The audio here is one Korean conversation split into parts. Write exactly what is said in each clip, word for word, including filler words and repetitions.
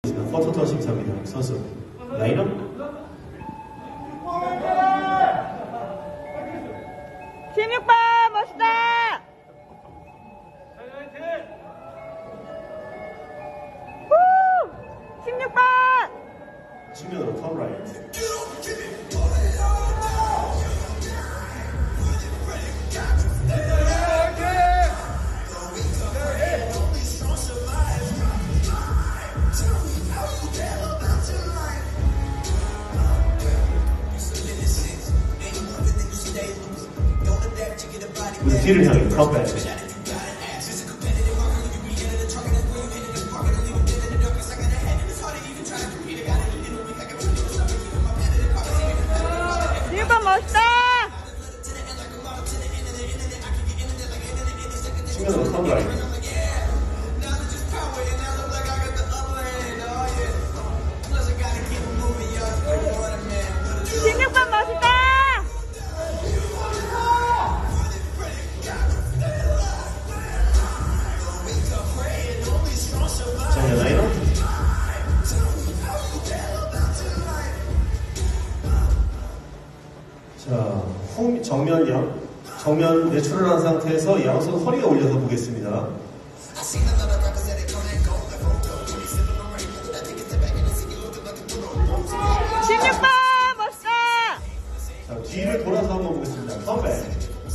포토톤 심사입니다. 선수 라인업 십육 번 멋있다. 후! 십육 번 측면으로 턴 라이트 우리 뒤를 향해 컴백 십육 번 멋있다. 측면으로 턴 라이트 십육 번 멋있다. 정면 라인업 자, 후, 정면 양 정면 내추럴 한 상태에서 양손 허리에 올려서 보겠습니다. 십육 번 멋있다. 자, 뒤를 돌아서 한번 보겠습니다. 컴백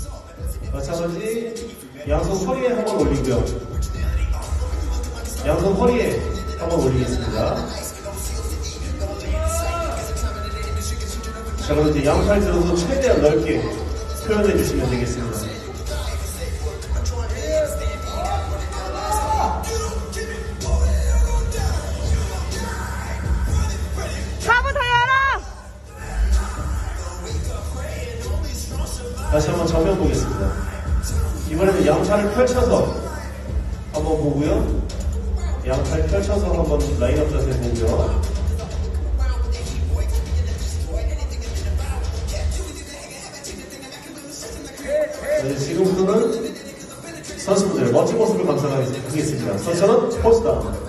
마찬가지 양손 허리에 한번 올리고요. 양손 허리에 한번 올리겠습니다. 자, 그럼 이제 양팔 들어서 최대한 넓게 표현해 주시면 되겠습니다. 사부 더 열어. 다시 한번 정면 보겠습니다. 이번에는 양팔을 펼쳐서 한번 보고요. 양팔 펼쳐서 한번 라인업 자세 보고요. 네, 지금부터는 선수분들 멋진 모습을 감상하겠습니다. 선수는 포스다운.